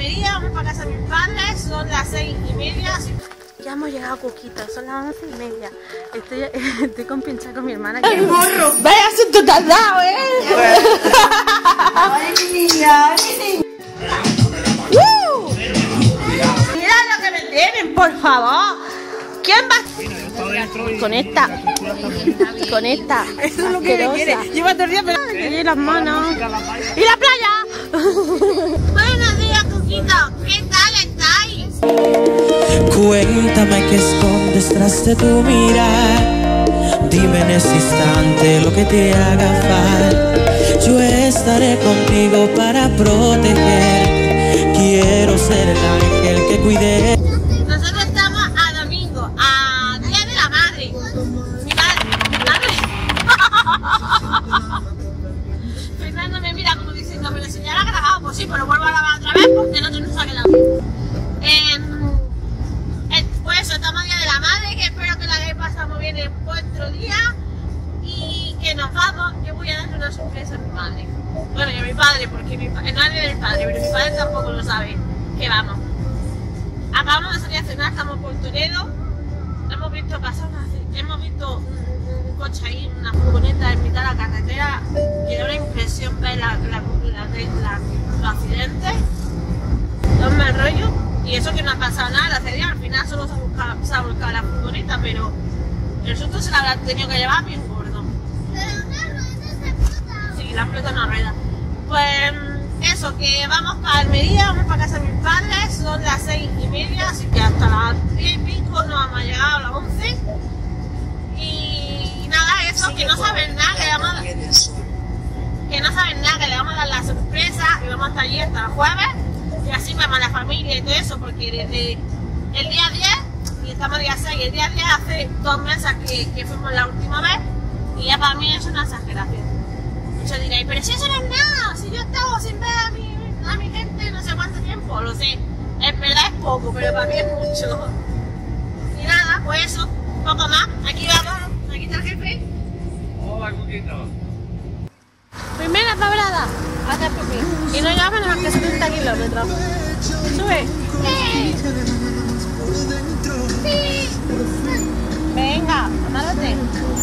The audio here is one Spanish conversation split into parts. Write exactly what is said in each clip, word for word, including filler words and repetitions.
Almería, vamos para casa de mis padres, son las seis y media. Ya hemos llegado a Cuquita, son las once y media. Estoy, estoy con pinchar con mi hermana. ¡El morro! ¡Vaya asunto tardado, eh! ¡Ay, mi niña! ¡Ay, mi niña! ¡Uh! ¡Mira lo que me tienen, por favor! ¿Quién va? Con esta. Con esta. Eso es lo que me quiere. Lleva todo el día, pero... Y las manos. ¡Y la playa! Buenos días, Cuquita. ¿Qué tal estáis? Cuéntame qué escondes tras de tu mirar. Dime en ese instante lo que te haga falta. Yo estaré contigo para proteger. Quiero ser el ángel que cuide. Nosotros estamos a domingo, a Día de la Madre. Mi madre, mi madre. Fernando me mira como diciendo, pero si ya la ha grabado, pues sí, pero vuelvo a grabar otra vez porque el otro no se ha quedado. Eh, eh, pues eso, estamos a Día de la Madre, que espero que la hayáis pasado muy bien en vuestro día y que nos vamos. Yo voy a darle una sorpresa a mi madre. Bueno, y a mi padre, porque mi padre, no es de mi padre, pero mi padre tampoco lo sabe, que vamos. Acabamos de salir a cenar, estamos por Toledo, hemos visto pasar una, hemos visto un, un coche ahí, una furgoneta en mitad de la carretera, que da una impresión ver la, la, la, la, los accidentes, los mal rollos, y eso que no ha pasado nada, la serie al final solo se ha, buscado, se ha volcado la furgoneta, pero el susto se la habrá tenido que llevar bien gordo. Pero una rueda se explota. Sí, la explota una rueda. Pues eso, que vamos para Almería, vamos para casa de mis padres, son las seis y media, así que hasta las diez y pico no vamos a llegar a las once. Y nada, eso, sí, que no saben nada, que le vamos a dar, que no saben nada, que le vamos a dar la sorpresa y vamos a estar allí hasta el jueves. Y así vamos a la familia y todo eso, porque desde el día diez, y estamos día seis, el día diez hace dos meses que, que fuimos la última vez, y ya para mí es una exageración. Muchos diréis, pero si eso no es nada, si yo he estado sin ver a mi, a mi gente no sé cuánto tiempo, lo sé, en verdad es poco, pero para mí es mucho. Y nada, pues eso, poco más, aquí vamos, aquí está el jefe. Hola, Cuquita. Primera parada, hasta por mí, y no llegamos más que setenta kilómetros. Sube. Sí. Sí. Venga, amárrate.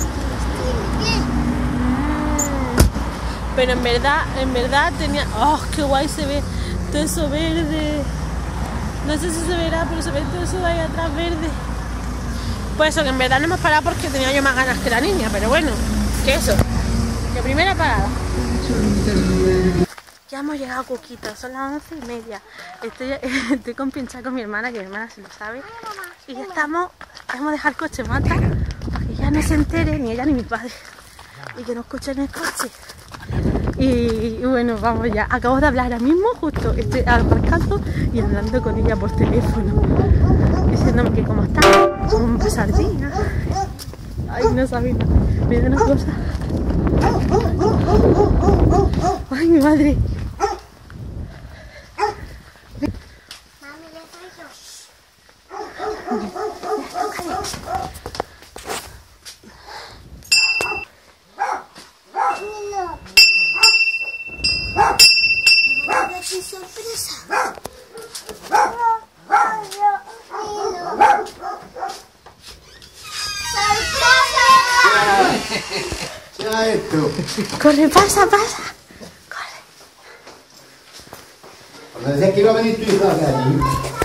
Pero en verdad, en verdad tenía... ¡Oh, qué guay se ve! Todo eso verde. No sé si se verá, pero se ve todo eso de ahí atrás verde. Pues eso, que en verdad no hemos parado porque tenía yo más ganas que la niña, pero bueno, que eso. Que primera parada. Ya hemos llegado a Cuquita, son las once y media. Estoy, estoy con pinchar con mi hermana, que mi hermana se lo sabe. Y ya estamos, hemos dejado el coche mata para que ya no se entere ni ella ni mi padre. Y que no escuchen el coche. Y, y bueno, vamos ya. Acabo de hablar ahora mismo, justo estoy aparcando y hablando con ella por teléfono. Diciéndome que cómo está, como sardina. Ay, no sabía. Me da una cosa. Ay, mi madre. Mami, le traigo. ¡Qué sorpresa! Ya esto. Corre, pasa, pasa. Corre. Cuando decías que iba a venir tu hija de allí.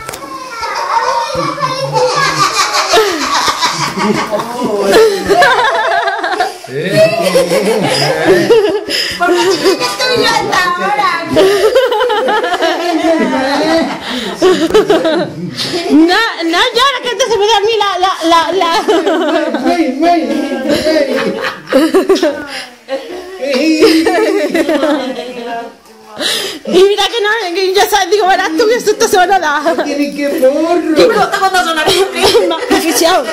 Por lo que estoy yo hasta ahora. No, no llora, que esto se me da a mí la... la, la, la... ¡Ven, ven, Y mira que no, que ya sabes, digo, verás tú que esto se van a dar. ¡Tiene que porro! ¿Qué corta cuando suena? Oficial.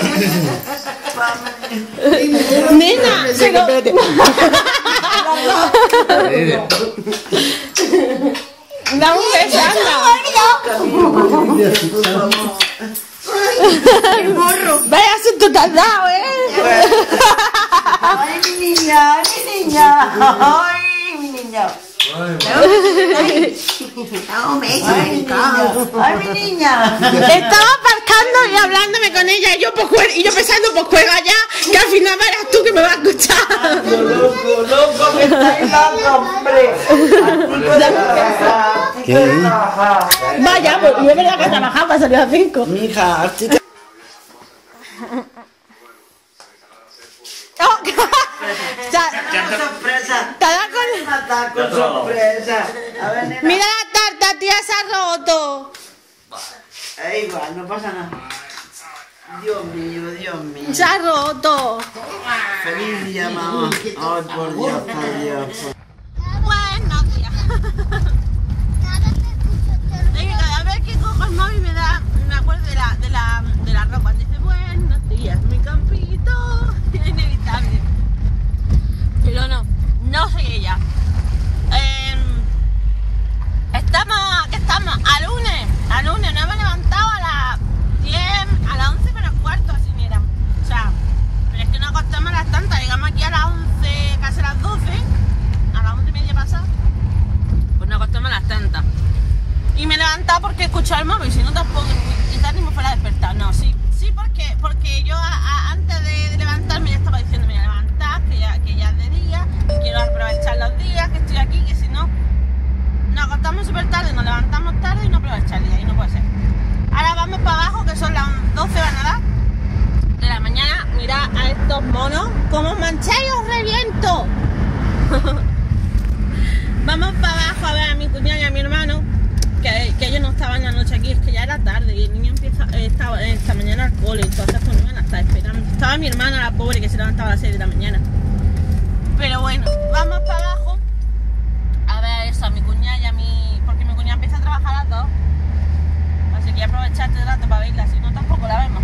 Nena, pero... Da un beso, anda. ¡Qué morro! Vaya asunto tardado, eh. ¡Ay, mi niña! ¡Ay, mi niña! ¡Ay, mi niña! No, me echa el caos. Ay, mi niña. Estaba aparcando y hablándome con ella y yo, pues, juega- y yo pensando, pues juega ya, que al final verás tú que me vas a escuchar. Loco, loco, que estáis loco, hombre. ¿Qué? Vaya, pues yo es verdad que trabajaba para salir a las cinco. Mija, hazte- Oh, ya- sorpresa. te da con- Matar con sorpresa. A ver, nena. Mira la tarta, tía, se ha roto. Eh, igual, no pasa nada. Dios mío, Dios mío. Se ha roto. Feliz día, mamá. Ay, por Dios, por Dios. Buenos días. Es que cada vez que cojo el móvil me da, me acuerdo de la, de la, de la ropa. Dice, buenos días, mi campito. Es inevitable. Pero no, no soy ella. Eh, estamos, ¿qué estamos? A lunes, a lunes. Nos hemos levantado a las diez, a las once menos cuarto, así mira. O sea, pero es que nos acostamos a las tantas. Llegamos aquí a las once, casi a las doce. A las once y media pasadas. Pues nos acostamos a las tantas. Y me he levantado porque he escuchado el móvil, si no tampoco, y tal ni me fuera a despertar. No, sí, sí, porque, porque yo a, a, antes de, de levantarme ya estaba diciendo, mira, levantad, que ya, que ya es de día, quiero aprovechar los días que estoy aquí, que si no, nos acostamos súper tarde, nos levantamos tarde y no aprovechar el día, y no puede ser. Ahora vamos para abajo, que son las doce van a dar de la mañana. Mirad a estos monos, como mancháis os reviento. Vamos para abajo a ver a mi cuñada y a mi hermano. Que, que ellos no estaban la noche aquí, es que ya era tarde y el niño empieza, eh, estaba esta mañana al cole, entonces pues no iban a estar esperando. Estaba mi hermana, la pobre, que se levantaba a las seis de la mañana. Pero bueno, vamos para abajo a ver eso, a mi cuñada y a mi... porque mi cuñada empieza a trabajar a las dos. Así que aprovechar este rato para verla, si no tampoco la vemos.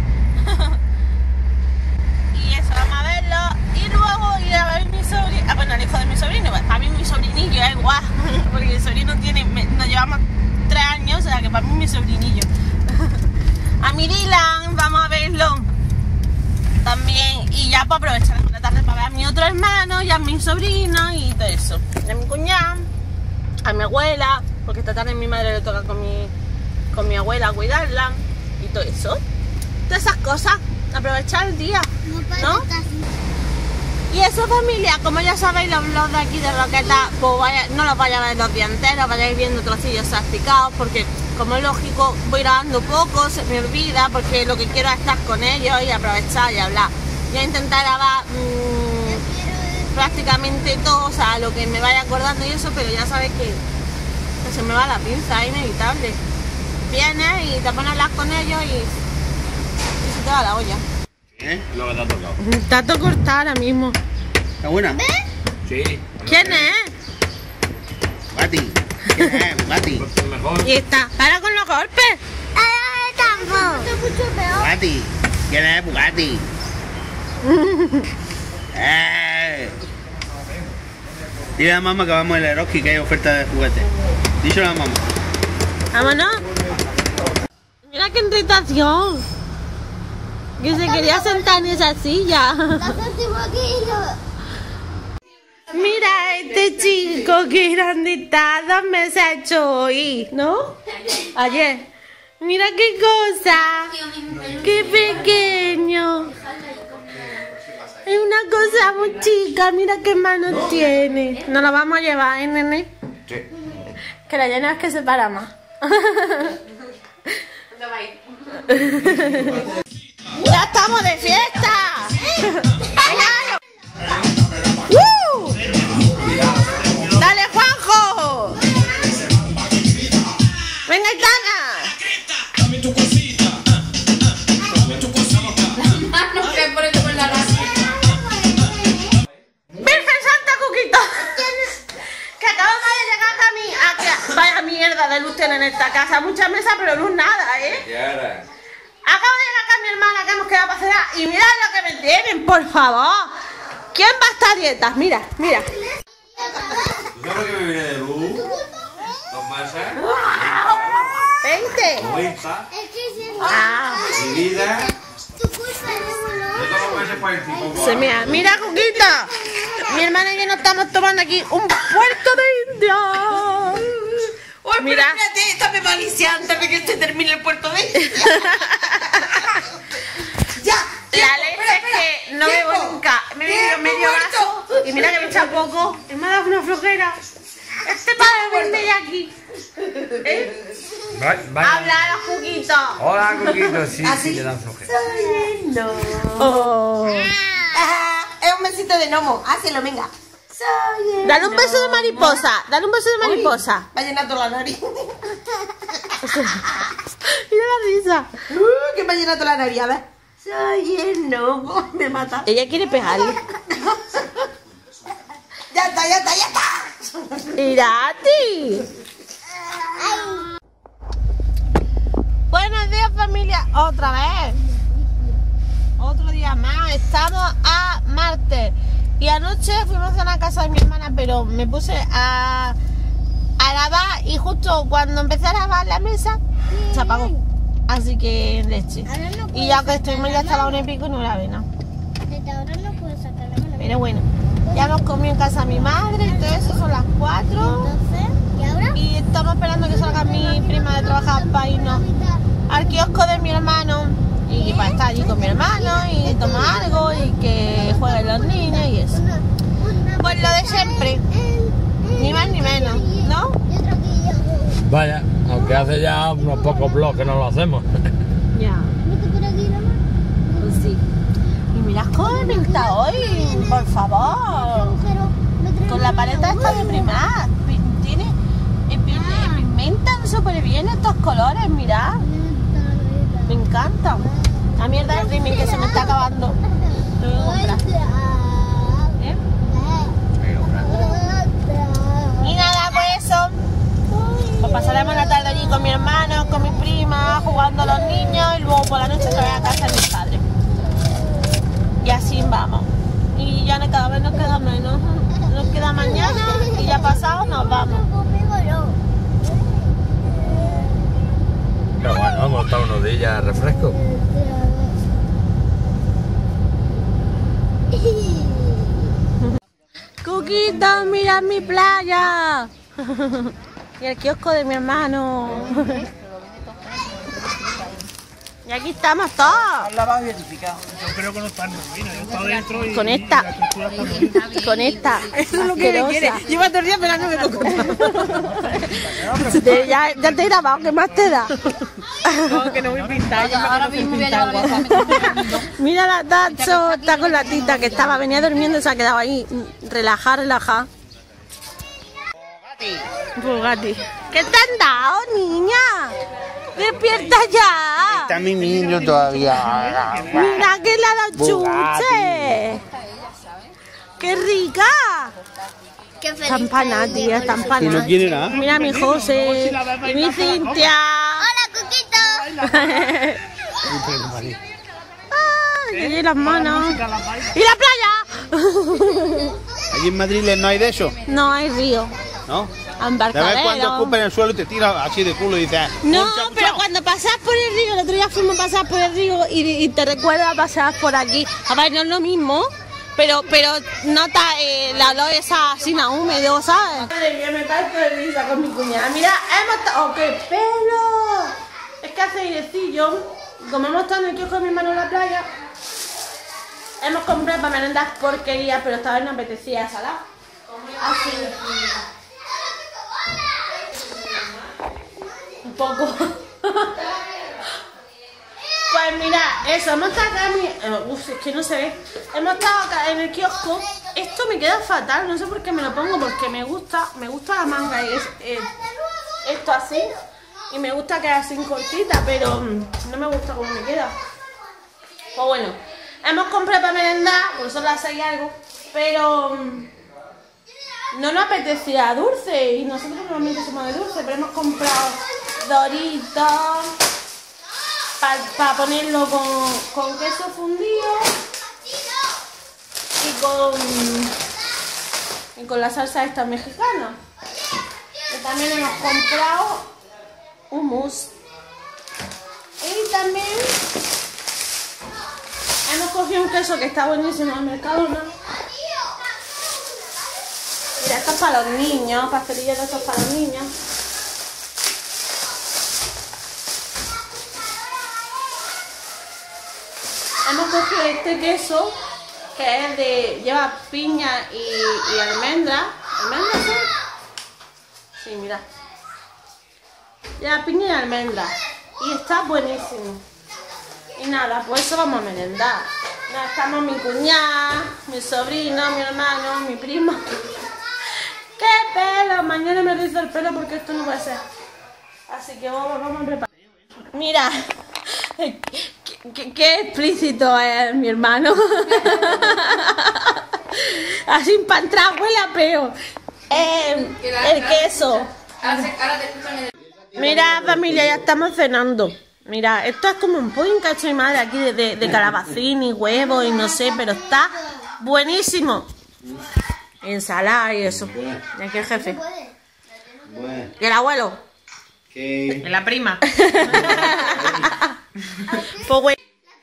Y eso, vamos a verlo y luego ir a ver mi sobrino, ah bueno, el hijo de mi sobrino, a mí mi sobrinillo es guau, porque el sobrino tiene, me, nos llevamos tres años, o sea que para mí es mi sobrinillo. A mi Dylan, vamos a verlo también y ya para aprovechar la tarde para ver a mi otro hermano y a mi sobrino y todo eso. Y a mi cuñada, a mi abuela, porque esta tarde mi madre le toca con mi, con mi abuela cuidarla y todo eso. Todas esas cosas, aprovechar el día, ¿no? Y eso, familia, como ya sabéis, los vlogs de aquí de Roqueta, pues vaya, no los vaya a ver los días enteros, vayáis viendo trocillos salpicados, porque como es lógico, voy grabando poco, se me olvida, porque lo que quiero es estar con ellos y aprovechar y hablar. Voy a intentar grabar mmm, prácticamente todo, o sea, lo que me vaya acordando y eso, pero ya sabéis que, que se me va la pinza, es inevitable. Vienes y te pones a hablar con ellos y, y se te va la olla. ¿Eh? Lo que te ha tocado. Está todo cortado ahora mismo. ¿Está buena? Sí. ¿Quién es? Bugatti. ¿Quién es? Bugatti. Y está. Para con los golpes. Bugatti. ¿Quién es Bugatti? eh. Dile a la mamá que vamos al Eroski, que hay oferta de juguetes. Díselo a la mamá. Vámonos. Mira qué irritación. Que se quería sentar en esa silla. Mira este chico que grande está, dos meses ha hecho hoy, ¿no? Ayer. Mira qué cosa. Qué pequeño. Es una cosa muy chica, mira qué manos tiene. Nos la vamos a llevar, ¿eh, nene? Sí. Que la llena es que se para más. ¡Ya estamos de fiesta! ¡Uh! ¡Dale, Juanjo! ¡Venga, Itana! Dame tu cosita, dame tu cosita. ¡Virgen Santa Cuquita! Que acabamos de llegar a mí. A que vaya mierda de luz tienen en esta casa. Mucha mesa, pero luz nada, ¿eh? Acabo de llegar acá a mi hermana que hemos quedado para cenar y mirad lo que me tienen, por favor. ¿Quién va a estar a dietas? Mira, mira. ¿Tú sabes que me viene de luz? ¿Dos masas? veinte. ¿noventa? Ah. Mi vida. Yo todos los meses cuarenta y poco. Se mira, mira, Cuquita. Mi hermana y yo nos estamos tomando aquí un puerto de India. ¡Uy, Mira. Espérate, esta me malicia antes de que se termine el puerto de Ya. La leche es que no bebo nunca. Me he bebido medio vaso y mira que me echa poco. Y me ha dado una flojera. Este para beberme de aquí. ¿Eh? Vaya, vaya. Habla a los cuquitos. Hola, Coquito, sí, Así. sí, le dan flojera. No. Oh. Ajá, es un besito de gnomo. Hácelo, venga. Soy el Dale un beso de mariposa. Dale un beso de mariposa. Va llenando la nariz. Mira la risa. Uh, que me ha llenado la nariz, a ver. Soy el gnomo. Me mata. Ella quiere pegarle. Ya está, ya está, ya está. Mira a ti. Buenos días, familia. Otra vez. Otro día más. Estamos a martes. Y anoche fuimos a una casa de mi hermana, pero me puse a, a lavar y justo cuando empecé a lavar la mesa se apagó. Así que leche. Y ya que estuvimos ya hasta la una y pico no la ve nada. Pero bueno, ya hemos comido en casa de mi madre y todo eso, son las cuatro. Y estamos esperando que salga mi prima de trabajar para irnos al kiosco de mi hermano y para estar allí con mi hermano y tomar algo y que jueguen los niños y eso. Pues lo de siempre, ni más ni menos, ¿no? Vaya, aunque hace ya unos pocos blogs que no lo hacemos. Ya, pues sí. Y mirad cómo me pinta hoy, por favor. Con la paleta esta de primar. Tiene, eh, pigmentan súper bien estos colores, mirad. Me encanta. La mierda del rímel que se me está acabando. Lo voy a comprar. ¿Eh? Y nada, pues eso. Pues pasaremos la tarde allí con mi hermano, con mi prima, jugando a los niños y luego por la noche otra vez a casa de mis padres. Y así vamos. Y ya no, cada vez nos queda menos. Nos queda mañana y ya pasado nos vamos. Pero bueno, hemos estado unos días de refresco. Cuquito, mira mi playa. Y el kiosco de mi hermano. Y aquí estamos todos. lavado y identificado. Yo creo que no está en ruina, yo estaba dentro y... Con esta. y la estructura está muy bien. Con esta. Eso es lo que me quiere. Lleva todo el día esperando que lo Te- ya, ya te he grabado, ¿qué más te da? No, que no voy a pintar. Yo ahora mismo voy a llevar Mira la Tacho, está con la tita que estaba, venía durmiendo y se ha quedado ahí. Relajar, relajar. Bugatti. ¿Qué te han dado, niña? ¡Despierta ya! Está mi niño todavía. Mira que le ha dado chuche. ¡Qué rica! Está empanada, tía, está Y empanada. no quiere nada. Mira mi José y mi Cintia. ¡Ay, y las manos! ¡Y la playa! Allí en Madrid no hay de eso, No hay río. ¿no? ¿Sabes cuando Embarcadero. escupen en el suelo y te tiras así de culo y dices... No, "Poncha, poncha"? pero cuando pasas por el río, el otro día fuimos a pasar por el río y, y te recuerda pasar por aquí. A ver, no es lo mismo, pero pero nota eh, la olor esa así nada húmedo, ¿sabes? Madre mía, me parto de risa con mi cuñada. Mira, hemos estado... ¡Oh, qué pelo! Es que hace airecillo. Como hemos estado en el kiosco de mi hermano en la playa, hemos comprado para merendar porquerías, pero esta vez nos apetecía salar. Así. Un poco. Pues mira, eso, hemos estado acá en mi... eh, Uf, es que no se ve. Hemos estado acá en el kiosco. Esto me queda fatal, no sé por qué me lo pongo, porque me gusta, me gusta la manga y es eh, esto así. Y me gusta que es así cortita, pero mm, no me gusta cómo me queda. Pues bueno, hemos comprado para merendar, pues son las seis y algo, pero mm, no nos apetecía dulce y nosotros normalmente somos de dulce, pero hemos comprado Doritos para pa ponerlo con, con queso fundido y con, y con la salsa esta mexicana. Y también hemos comprado hummus. Y también hemos cogido un queso que está buenísimo en el Mercadona. Mira, esto es para los niños, pastelillos de estos para los niños. hemos cogido este queso que es de, lleva piña y, y almendra. ¿Almendra sí? Sí, mira. Lleva piña y almendra. Y está buenísimo. Y nada, pues eso vamos a merendar. Nada, estamos mi cuñada, mi sobrino, mi hermano, mi primo. ¡Qué pelo! Mañana me rizo el pelo porque esto no puede ser. Así que vamos, vamos a preparar. Mira, qué, qué, qué explícito es mi hermano. Así para entrar huele a peo. Eh, el queso. Mira, familia, ya estamos cenando. Mira, esto es como un pudding que ha hecho mi madre aquí de, de, de calabacín y huevo y no sé, pero está buenísimo. Ensalada y eso. ¿Y aquí el jefe? Bueno, ¿Y el abuelo? que... ¿Y la prima? Pues güey.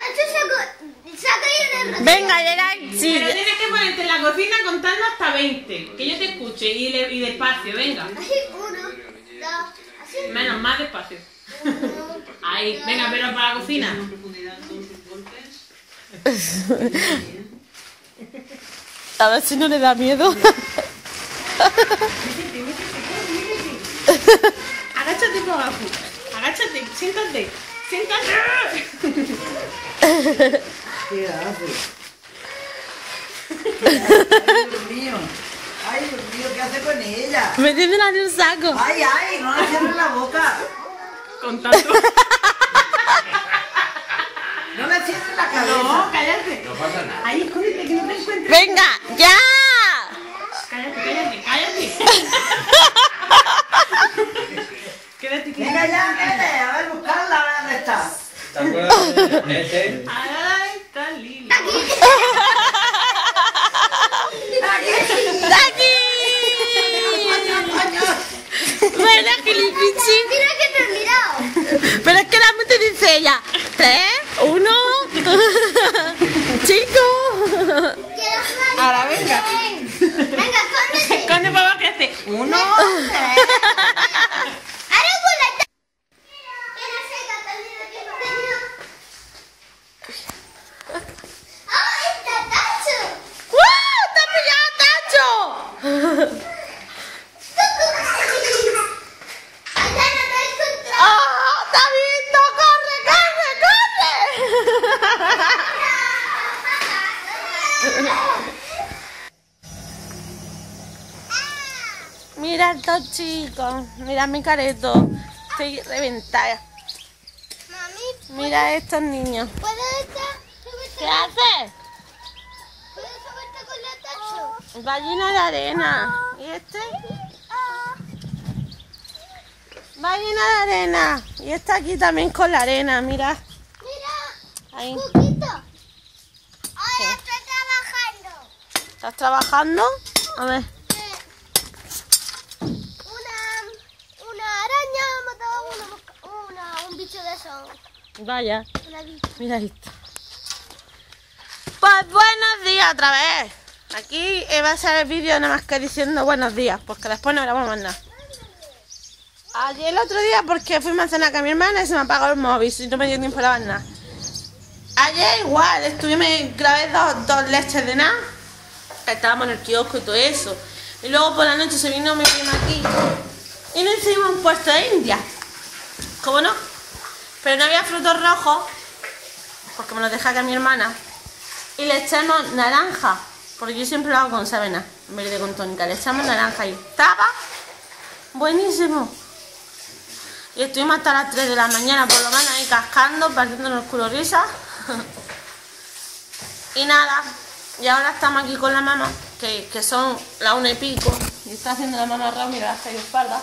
Venga, Geray, sí. Pero tienes que ponerte en la cocina contando hasta veinte. Que yo te escuche y, le, y despacio, venga. Uno, dos, así. Menos, más despacio. Ahí, venga, pero para la cocina. A ver si no le da miedo. Agáchate por abajo. Agáchate, siéntate. Siéntate. ¿Qué hace? ¿Qué hace? Ay, Dios mío. Ay, Dios mío, ¿qué hace con ella? Metiéndola en un saco. Ay, ay, no le cierres la boca. Con tanto. No le cierres la cabeza. No, cállate. No pasa nada. Ahí, escóndete que no te encuentres. Venga, ya. Cállate, cállate, cállate. Quédate, quédate. Venga ya, vete, a ver, buscarla, a ver dónde está. ¿Te acuerdas de este? Ay, está Lili. ¡Aquí! ¿Verdad que le pinche? Mira que te he mirado. Pero es que la mente dice ella. Tres, uno. Chico. Ahora venga. Venga, escóndete. Esconde para abajo que hace. Uno. Ahora con la ta- Mira, seca, también que no tenía. ¡Ah, está Tacho! ¡Wow! ¡Está pillado, Tacho! Allá no te he encontrado. ¡Ah! ¡Está viendo! ¡Corre, corre, corre! Mira estos chicos. Mira mi careto. Estoy reventada. Mami, Mira estos niños. ¿puedes estar? subirte- ¿Qué haces? ¿Puedes subirte con la Tacho? Va llena de arena. ¿Y este? Va llena de arena. Y está aquí también con la arena, mira. Mira, Ahí. Cuquito. Ahora estoy trabajando. ¿Estás trabajando? A ver. Una, una araña ha matado a una, mosca- una, un bicho de eso. Vaya. Una bicha. Mira esto. Pues buenos días otra vez. Aquí va a ser el vídeo nada más que diciendo buenos días, porque después no grabamos más nada. Ayer el otro día porque fuimos a cenar con mi hermana y se me apagó el móvil y no me dio tiempo a grabar nada. Ayer igual, estuve, me grabé dos, dos leches de nada. Estábamos en el kiosco y todo eso. Y luego por la noche se vino mi prima aquí y nos hicimos un puesto de India. ¿Cómo no? Pero no había frutos rojos porque me los deja acá mi hermana. Y le echamos naranja, porque yo siempre lo hago con sabena en vez de con tónica. Le echamos naranja y estaba buenísimo. Y estuvimos hasta las tres de la mañana por lo menos ahí cascando, partiéndonos el culo risa. Y nada, y ahora estamos aquí con la mamá, que, que son las una y pico. Y está haciendo la mamá Raúl, mira, las espalda.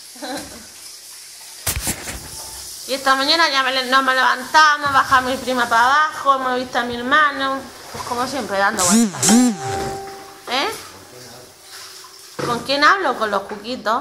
Y esta mañana ya me, nos me levantamos, bajamos mi prima para abajo, hemos visto a mi hermano, pues como siempre dando vueltas. ¿Eh? ¿Con quién hablo? Con los cuquitos.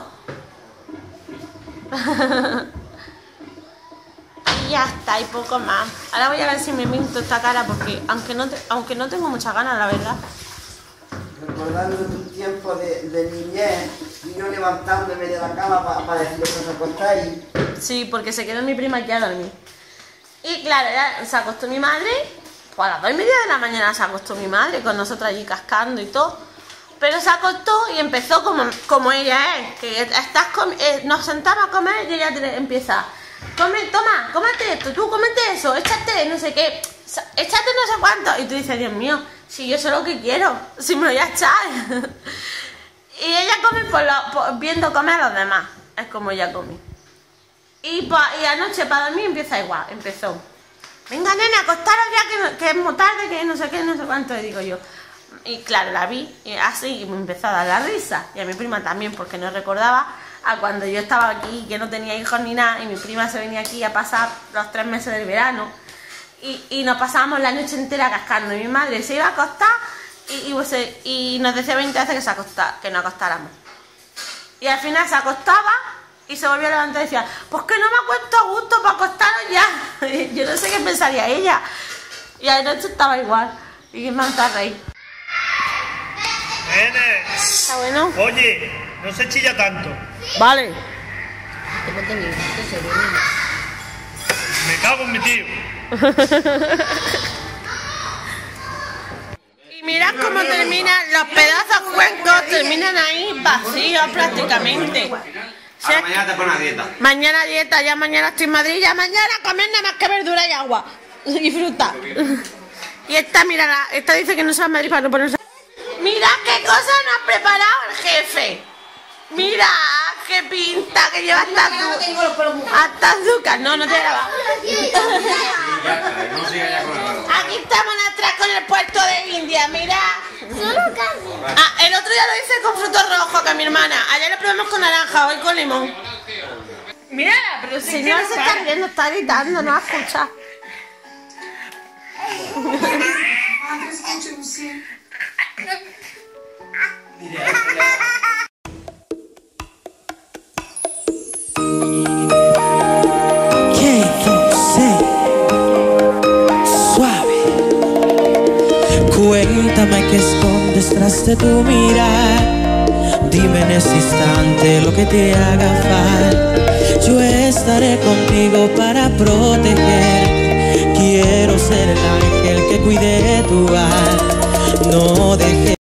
Y ya está, y poco más. Ahora voy a ver si me pinto esta cara porque aunque no, te, aunque no tengo muchas ganas, la verdad. Recordando tu tiempo de, de niñez y yo levantándome de la cama para pa decirle que os acostáis. Sí, porque se quedó mi prima aquí a dormir. Y claro, ya se acostó mi madre, pues a las dos y media de la mañana se acostó mi madre con nosotros allí cascando y todo. Pero se acostó y empezó como, como ella es, que estás eh, nos sentamos a comer y ella te empieza, come, toma, cómete esto, tú cómete eso, échate no sé qué, échate no sé cuánto. Y tú dices, Dios mío, si yo sé lo que quiero, si me lo voy a echar. Y ella come por lo, por, viendo comer a los demás, es como ella come. Y, pa, y anoche para dormir empieza igual, empezó. Venga, nena, acostaros ya que, que es muy tarde, que no sé qué, no sé cuánto, le digo yo. Y claro, la vi y así y me empezó a dar la risa. Y a mi prima también, porque no recordaba a cuando yo estaba aquí, que no tenía hijos ni nada, y mi prima se venía aquí a pasar los tres meses del verano. Y, y nos pasábamos la noche entera cascando. Y mi madre se iba a acostar y, y, pues, y nos decía veinte veces que, se acostara, que nos acostáramos. Y al final se acostaba y se volvió a levantar y decía, pues que no me acuesto a gusto para acostaros ya. Y yo no sé qué pensaría ella. Y anoche estaba igual. Y me encanta reír. Nene. ¿Está bueno? Oye, no se chilla tanto. Vale. Me cago en mi tío. Y mirad cómo terminan los pedazos cuencos, terminan ahí vacíos prácticamente. Ahora mañana te pones a dieta. Mañana dieta, ya mañana estoy en Madrid, ya mañana comer nada más que verdura y agua. Y fruta. Y esta, mira, esta dice que no se va a Madrid para no ponerse. Mira qué cosa nos ha preparado el jefe. Mira qué pinta, que lleva hasta azúcar. Hasta azúcar. No, no te grabas. Aquí estamos atrás con el puerto de India, mira. Ah, el otro día lo hice con frutos rojos, que mi hermana. Ayer lo probamos con naranja, hoy con limón. Mira, pero si Si no se está riendo, está gritando, no escucha. Suave. Cuéntame qué escondes tras de tu mirar. Dime en ese instante lo que te haga falta. Yo estaré contigo para protegerte. Quiero ser el ángel que cuide tu alma. No dejes